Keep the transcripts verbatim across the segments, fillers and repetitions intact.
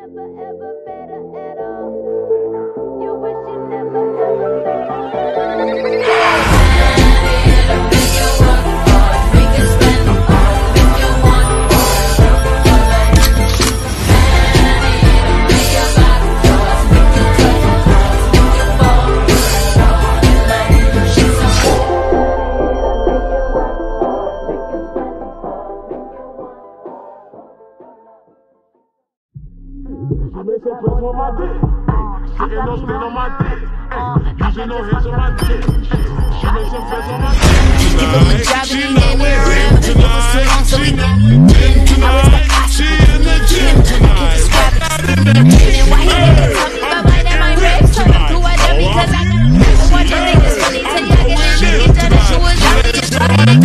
never ever met her at all. You wish you never ever met her at She makes her press on my dick. She ain't no spin on my dick. Using no hands on my dick. She makes her press on my dick. Give him a job and he ain't me around. It was too long, so we know. I was like, I She in the gym tonight. and why he never tell me about my name, my raps. Told him do whatever because I got a bunch of niggas funny till y'all get in there. Each other she was out in the right.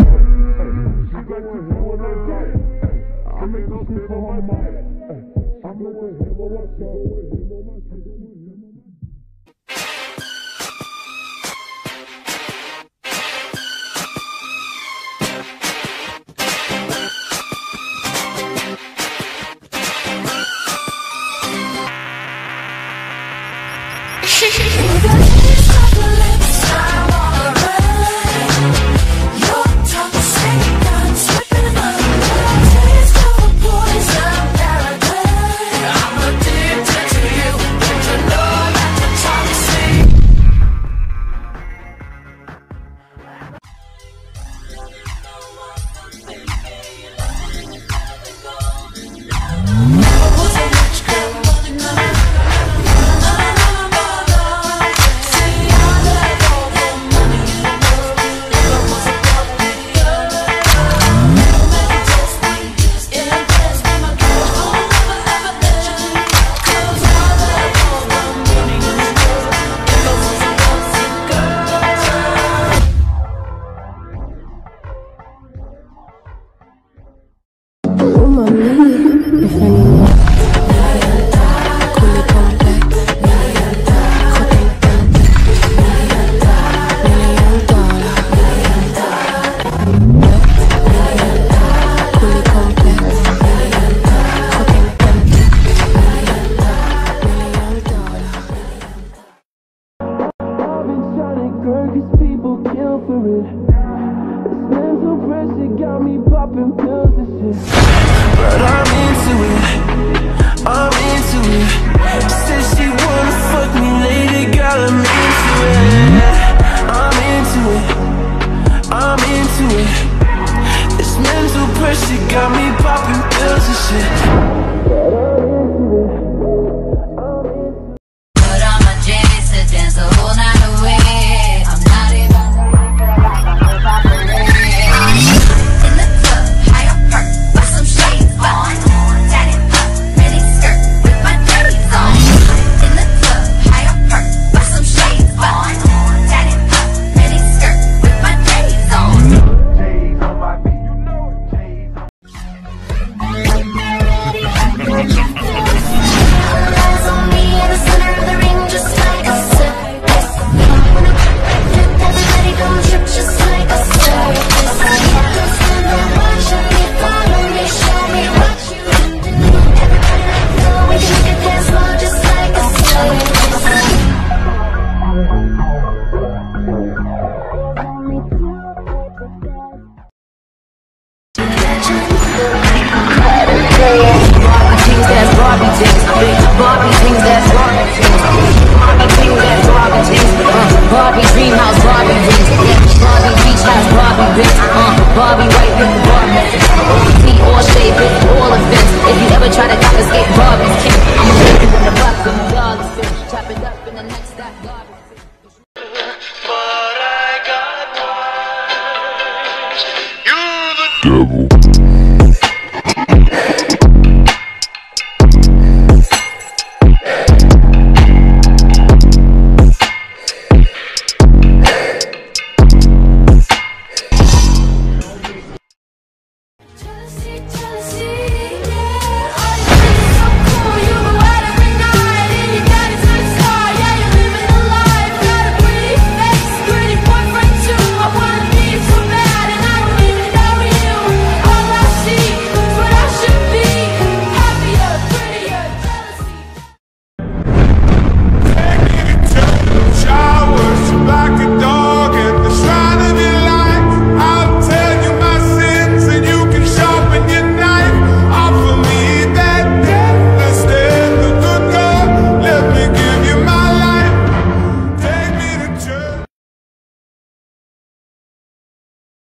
I make no spin on my mind. I'm with him, what's up with him?